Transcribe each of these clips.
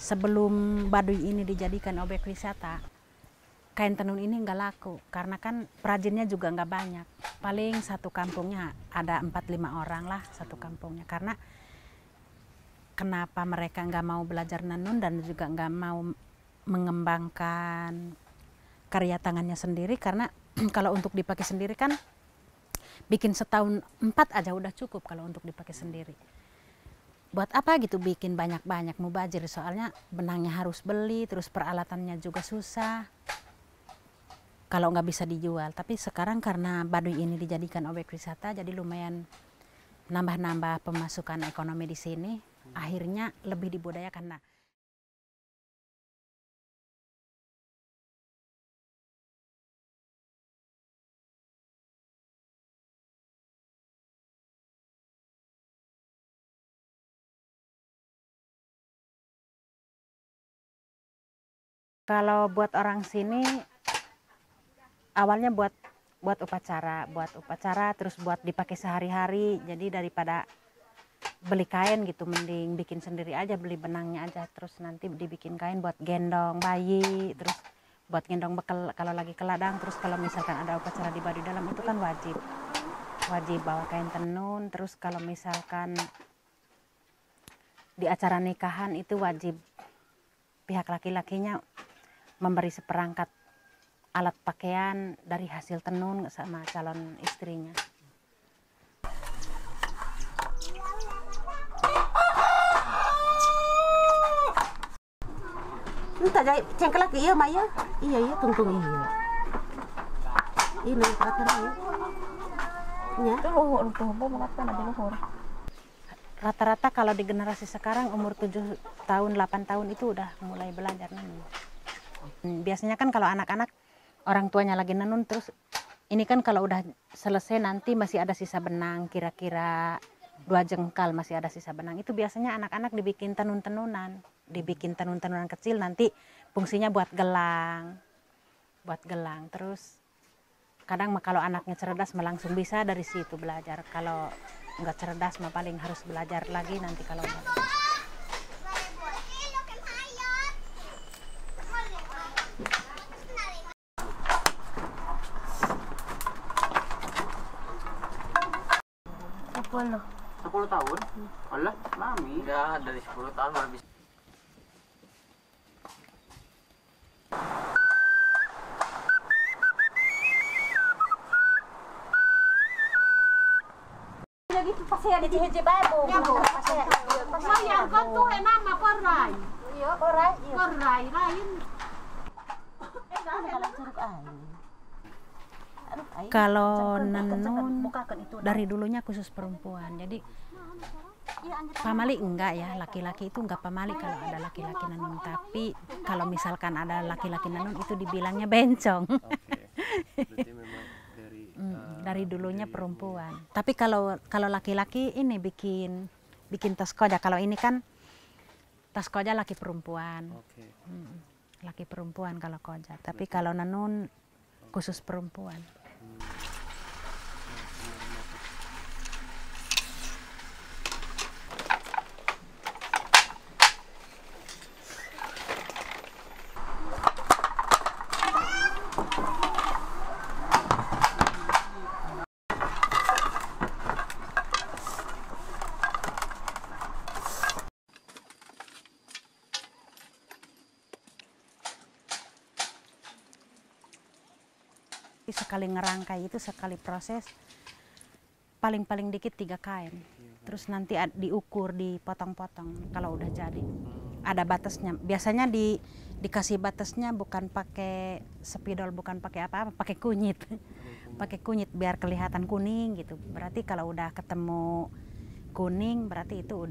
sebelum Baduy ini dijadikan objek wisata, kain tenun ini nggak laku karena kan perajinnya juga nggak banyak. Paling satu kampungnya ada 4-5 orang lah satu kampungnya. Karena kenapa mereka nggak mau belajar nenun dan juga nggak mau mengembangkan karya tangannya sendiri, karena kalau untuk dipakai sendiri kan bikin setahun 4 aja udah cukup kalau untuk dipakai sendiri. Buat apa gitu bikin banyak-banyak mubazir, soalnya benangnya harus beli, terus peralatannya juga susah kalau nggak bisa dijual. Tapi sekarang karena Baduy ini dijadikan objek wisata, jadi lumayan nambah-nambah pemasukan ekonomi di sini, akhirnya lebih dibudayakan. Nah, kalau buat orang sini awalnya buat upacara, terus buat dipakai sehari-hari. Jadi daripada beli kain gitu, mending bikin sendiri aja, beli benangnya aja, terus nanti dibikin kain buat gendong bayi, terus buat gendong bekal kalau lagi ke ladang. Terus kalau misalkan ada upacara di Baduy Dalam itu kan wajib bawa kain tenun. Terus kalau misalkan di acara nikahan itu wajib pihak laki-lakinya memberi seperangkat alat pakaian dari hasil tenun sama calon istrinya. Entah jadi cengkel lagi iya Maya. Iya tungtung iya. Ini kata iya. Ya. Rata-rata kalau di generasi sekarang umur 7 tahun, 8 tahun itu udah mulai belajar nenun. Biasanya kan kalau anak-anak orang tuanya lagi nenun, terus ini kan kalau udah selesai nanti masih ada sisa benang, kira-kira 2 jengkal masih ada sisa benang. Itu biasanya anak-anak dibikin tenun-tenunan, dibikin tenun-tenunan kecil, nanti fungsinya buat gelang. Terus kadang kalau anaknya cerdas mah langsung bisa dari situ belajar. Kalau nggak cerdas mah paling harus belajar lagi nanti kalau udah. Sepuluh. 10 tahun? Allah, mami. Enggak, dari 10 tahun baru bisa. Lagi tu pasal ada hiji babu. Sayang kau tu nama korai. Iya, korai. Korai lain. Kalau nenun dari dulunya khusus perempuan, jadi pamali enggak ya, laki-laki itu enggak pamali kalau ada laki-laki nenun. Tapi kalau misalkan ada laki-laki nenun itu dibilangnya bencong. Berarti memang dari dulunya perempuan. Tapi kalau laki-laki ini bikin tas koja. Kalau ini kan tas koja laki perempuan. Laki perempuan kalau koja. Tapi kalau nenun khusus perempuan. Sekali ngerangkai itu, sekali proses paling dikit 3 kain. Terus nanti diukur, dipotong-potong kalau udah jadi. Ada batasnya. Biasanya dikasih batasnya bukan pakai spidol, bukan pakai apa-apa, pakai kunyit. Pakai kunyit biar kelihatan kuning gitu. Berarti kalau udah ketemu kuning berarti itu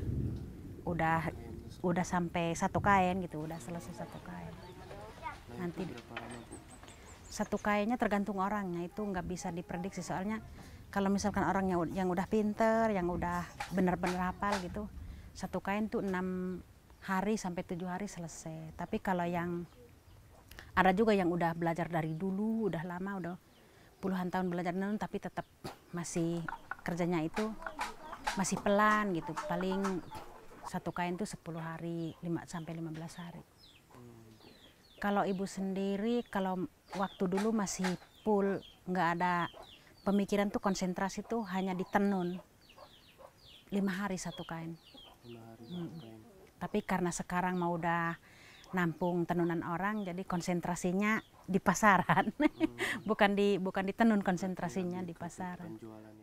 udah sampai 1 kain gitu, udah selesai 1 kain. Nanti 1 kainnya tergantung orangnya, itu nggak bisa diprediksi. Soalnya kalau misalkan orangnya yang udah pinter, yang udah bener-bener hafal gitu, 1 kain tuh 6 hari sampai 7 hari selesai. Tapi kalau yang ada juga yang udah belajar dari dulu, udah lama, udah puluhan tahun belajar nenun, tapi tetap masih kerjanya itu masih pelan gitu. Paling satu kain itu 10 hari, 5 sampai 15 hari. Kalau ibu sendiri, kalau waktu dulu masih full, nggak ada pemikiran tuh, konsentrasi tuh hanya di tenun 5 hari satu kain. 5 hari satu kain. Tapi karena sekarang mau udah nampung tenunan orang, jadi konsentrasinya di pasaran. bukan di tenun, konsentrasinya di pasaran. Penjualannya.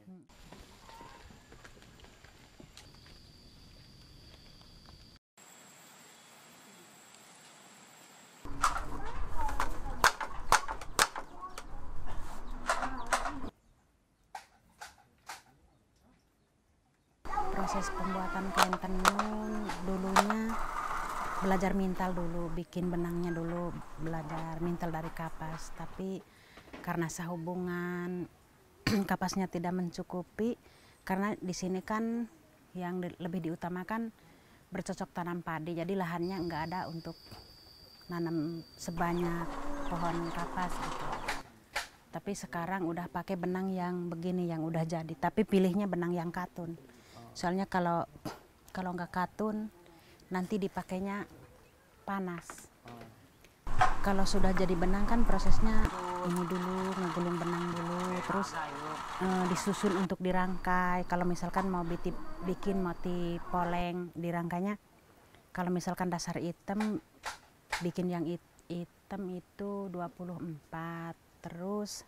Proses pembuatan kain tenun dulunya belajar mintal dulu, bikin benangnya dulu, belajar mintal dari kapas. Tapi karena sehubungan kapasnya tidak mencukupi, karena di sini kan yang lebih diutamakan bercocok tanam padi, jadi lahannya nggak ada untuk nanam sebanyak pohon kapas gitu. Tapi sekarang udah pakai benang yang begini, yang udah jadi, tapi pilihnya benang yang katun. Soalnya kalau nggak katun nanti dipakainya panas. Kalau sudah jadi benang kan prosesnya ini dulu, ngegulung benang dulu, terus disusun untuk dirangkai. Kalau misalkan mau bikin motif poleng, dirangkainya kalau misalkan dasar hitam, bikin yang hitam itu 24, terus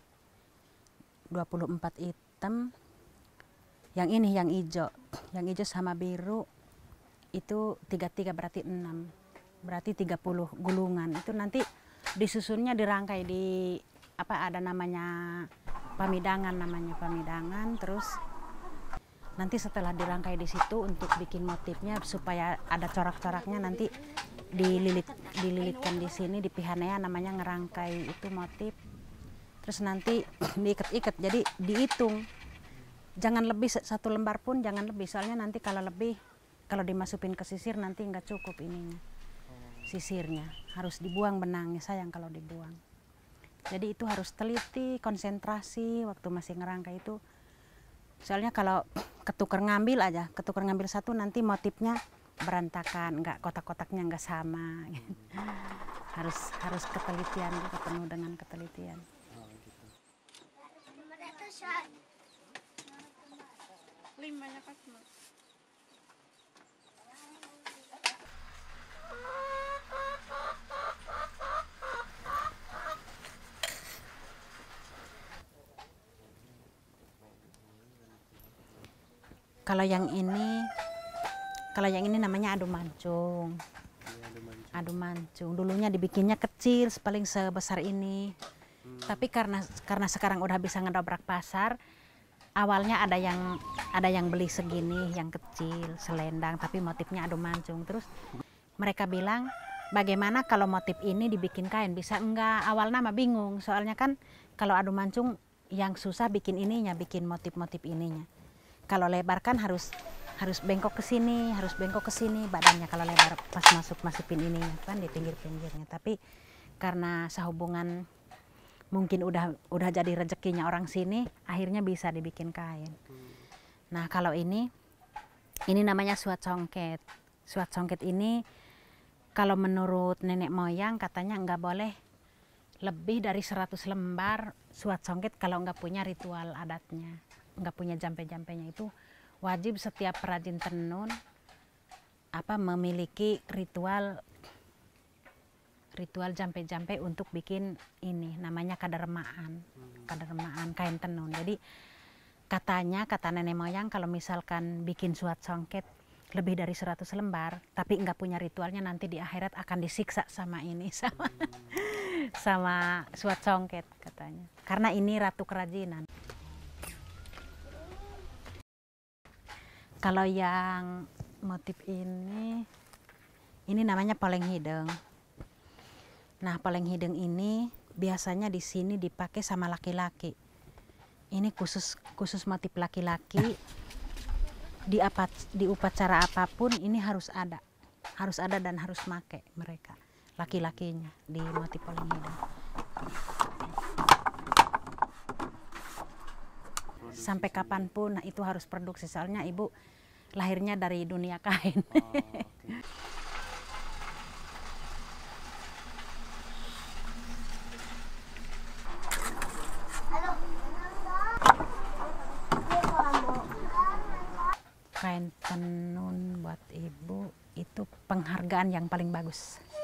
24 hitam. Yang ini yang hijau sama biru itu 33 berarti 6, berarti 30 gulungan. Itu nanti disusunnya dirangkai di apa, ada namanya pamidangan, terus nanti setelah dirangkai di situ untuk bikin motifnya supaya ada corak-coraknya, nanti dililitkan di sini di pihanea, namanya ngerangkai itu motif. Terus nanti diikat-ikat, jadi dihitung. Jangan lebih satu lembar pun, jangan lebih, soalnya nanti kalau lebih, kalau dimasukin ke sisir nanti nggak cukup ininya, sisirnya harus dibuang benangnya, sayang kalau dibuang. Jadi itu harus teliti, konsentrasi waktu masih ngerangkai itu. Soalnya kalau ketukar ngambil satu, nanti motifnya berantakan, nggak, kotak-kotaknya nggak sama. harus ketelitian juga, penuh dengan ketelitian. Kalau yang ini namanya adu mancung. Adu mancung. Dulunya dibikinnya kecil, paling sebesar ini. Tapi karena sekarang udah bisa ngedobrak pasar, awalnya ada yang beli segini, yang kecil, selendang, tapi motifnya adu mancung. Terus mereka bilang, bagaimana kalau motif ini dibikin kain, bisa enggak? Awalnya mah bingung, soalnya kan kalau adu mancung yang susah bikin ininya, bikin motif-motif ininya. Kalau lebar kan harus bengkok ke sini, badannya kalau lebar pas masukin ininya kan di pinggir-pinggirnya. Tapi karena sehubungan mungkin udah jadi rezekinya orang sini, akhirnya bisa dibikin kain. Nah, kalau ini namanya suat songket. Suat songket ini kalau menurut nenek moyang katanya nggak boleh lebih dari 100 lembar suat songket kalau nggak punya ritual adatnya, nggak punya jampe-jampenya. Itu wajib setiap perajin tenun memiliki ritual jampe-jampe untuk bikin ini, namanya kadermaan kain tenun. Jadi kata nenek moyang, kalau misalkan bikin suat songket lebih dari 100 lembar tapi nggak punya ritualnya, nanti di akhirat akan disiksa sama sama suat songket katanya, karena ini ratu kerajinan. Kalau yang motif ini namanya poleng hideng. Nah, poleng hideng ini biasanya di sini dipakai sama laki-laki. Ini khusus motif laki-laki. Di upacara apapun ini harus ada dan harus make mereka, laki-lakinya, di motif poleng hideng. Sampai kapanpun itu harus produksi, soalnya ibu lahirnya dari dunia kain. Oh, oke. Kain tenun buat ibu itu penghargaan yang paling bagus.